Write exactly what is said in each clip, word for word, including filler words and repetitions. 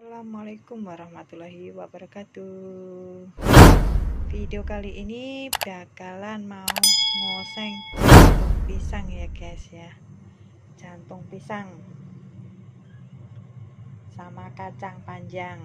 Assalamualaikum warahmatullahi wabarakatuh. Video kali ini bakalan mau ngoseng jantung pisang ya guys ya. Jantung pisang sama kacang panjang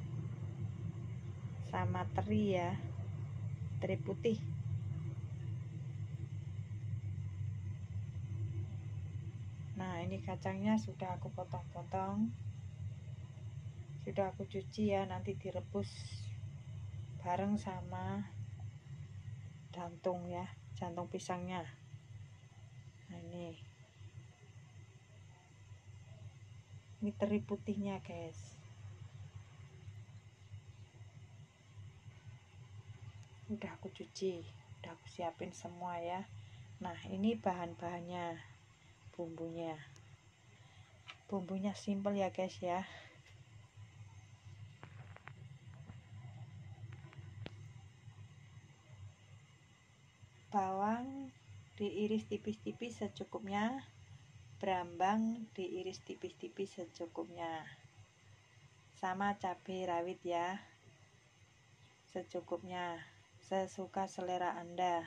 sama teri ya, teri putih. Nah, ini kacangnya sudah aku potong-potong, sudah aku cuci ya, nanti direbus bareng sama jantung ya, jantung pisangnya. Nah, ini ini teri putihnya guys. Udah aku cuci, udah aku siapin semua ya. Nah, ini bahan-bahannya, bumbunya bumbunya simple ya guys ya. Bawang diiris tipis-tipis secukupnya, brambang diiris tipis-tipis secukupnya, sama cabai rawit ya secukupnya, sesuka selera Anda,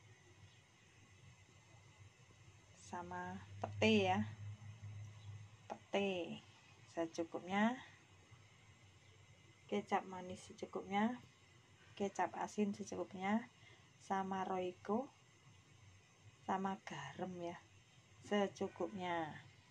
sama pete ya, pete secukupnya, kecap manis secukupnya, kecap asin secukupnya, sama roiko, sama garam ya secukupnya.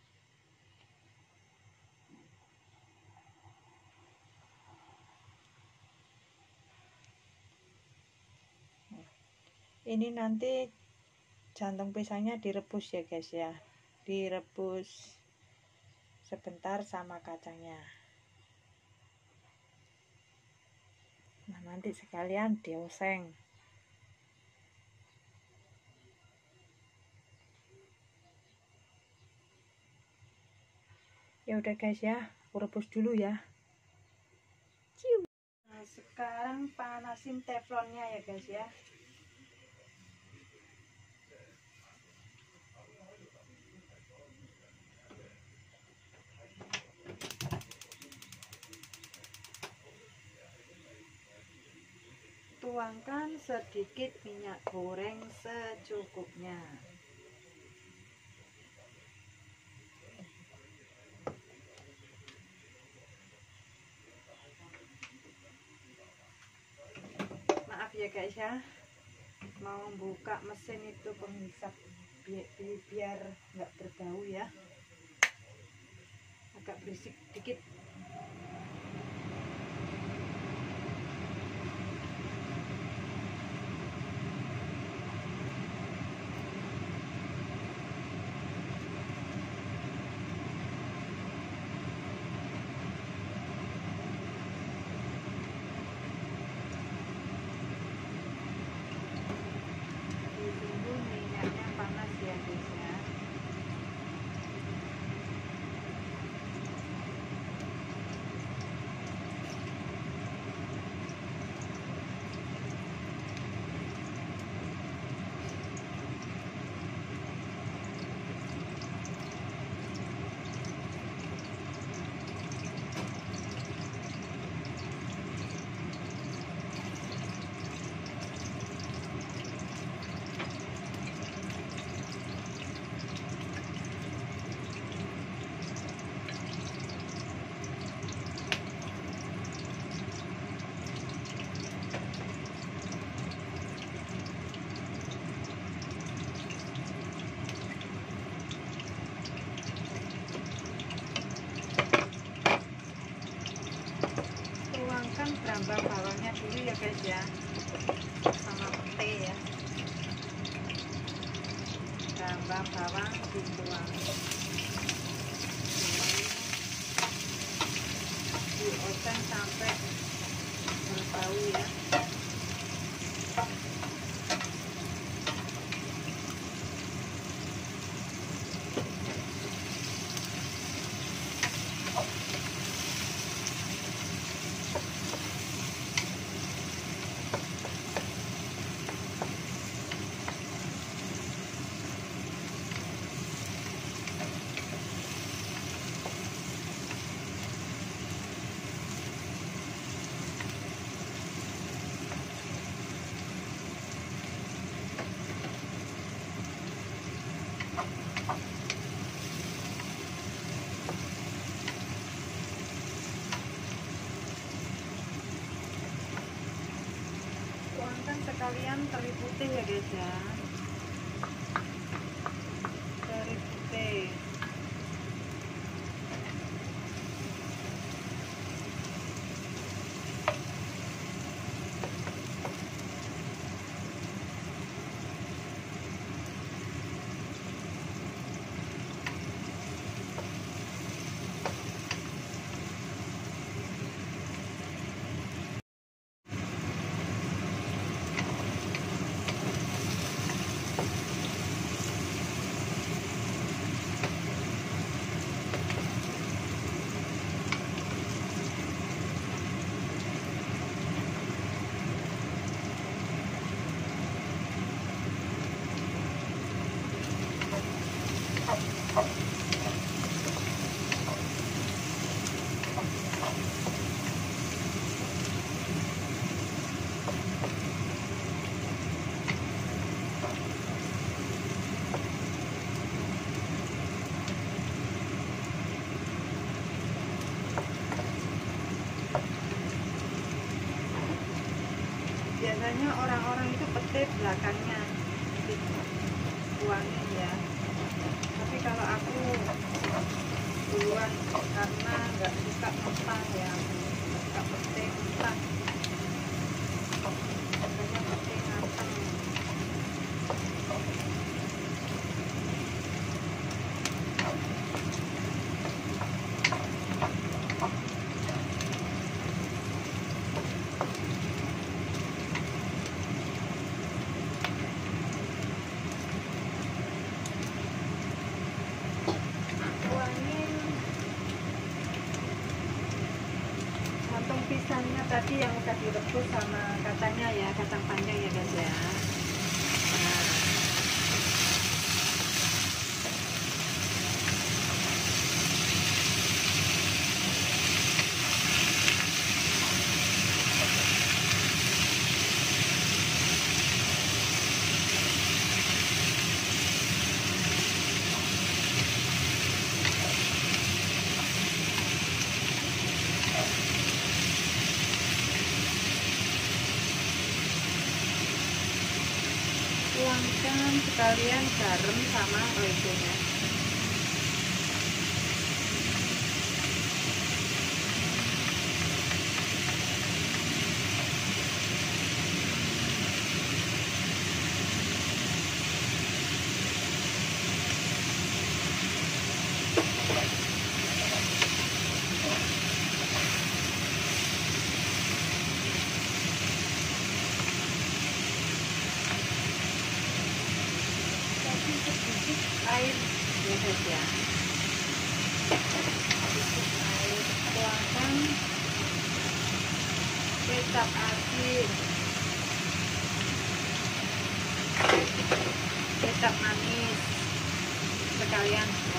Ini nanti jantung pisangnya direbus ya guys ya, direbus sebentar sama kacangnya. Nah, nanti sekalian dioseng. Ya udah guys ya, aku rebus dulu ya. Cium. Nah, sekarang panasin teflonnya ya guys ya. Tuangkan sedikit minyak goreng secukupnya. Maaf ya guys ya, mau buka mesin itu penghisap bi bi biar nggak berbau ya, agak berisik dikit. Tuangkan brambang bawangnya dulu ya guys ya, sama pete ya. Brambang bawang dituang, dioseng sampai berbau ya. Tuangkan sekalian teri putih ya guys ya, teri putih. Biasanya orang-orang itu petai belakangnya tuangin ya, tapi kalau aku duluan karena nggak suka mentah ya, nggak suka petai mentah, makanya petai matang. Pisangnya tadi yang udah direbus sama kacangnya ya, kacang panjang ya guys ya. Nah, tuangkan sekalian garam sama oregano. Air ya guys ya, sedikit air. Tuangkan kecap asin, kecap manis sekalian ya.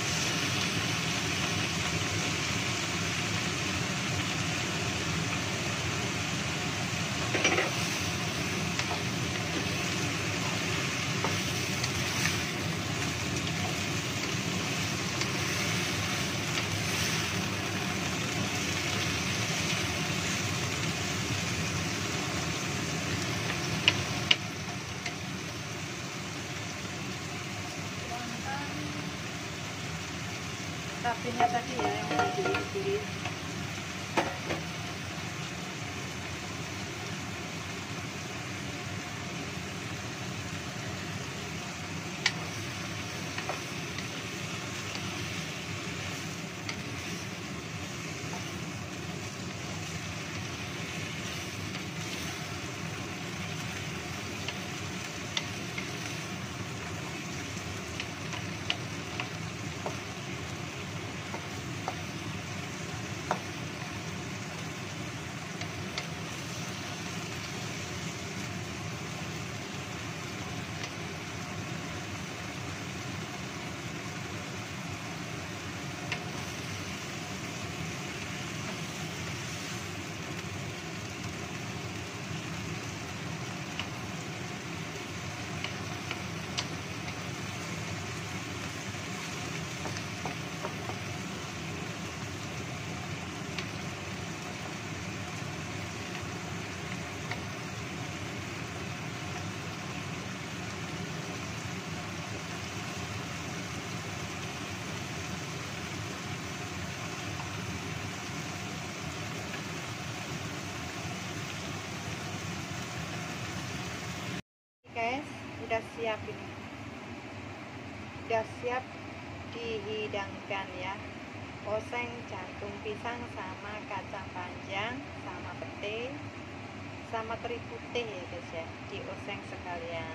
Tapinya tadi ya yang udah diiris-iris. siap ini, udah siap dihidangkan ya. Oseng jantung pisang sama kacang panjang sama pete sama teri putih ya guys ya, dioseng sekalian.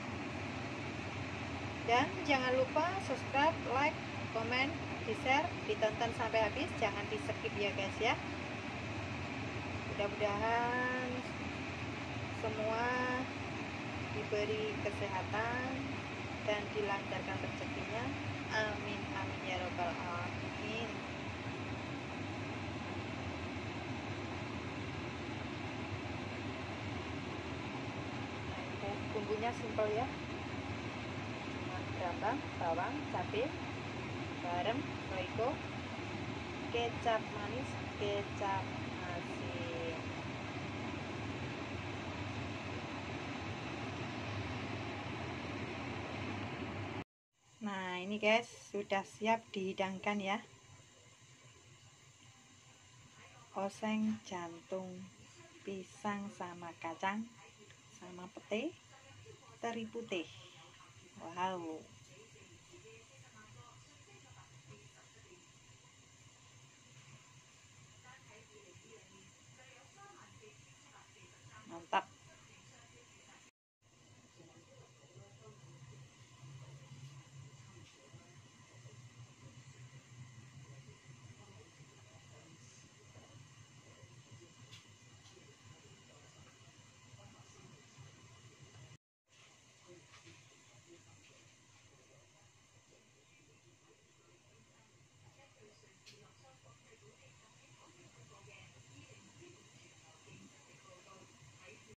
Dan jangan lupa subscribe, like, komen, di share, ditonton sampai habis, jangan di skip ya guys ya. Mudah-mudahan semua diberi kesehatan dan dilancarkan rezekinya, amin amin ya robbal alamin. Nah, bumbunya simpel ya, cuma berambang, bawang, cabai, garam, roiko, kecap manis, kecap asin. Nah ini guys, sudah siap dihidangkan ya, oseng jantung pisang sama kacang sama pete teri putih. Wow, mantap.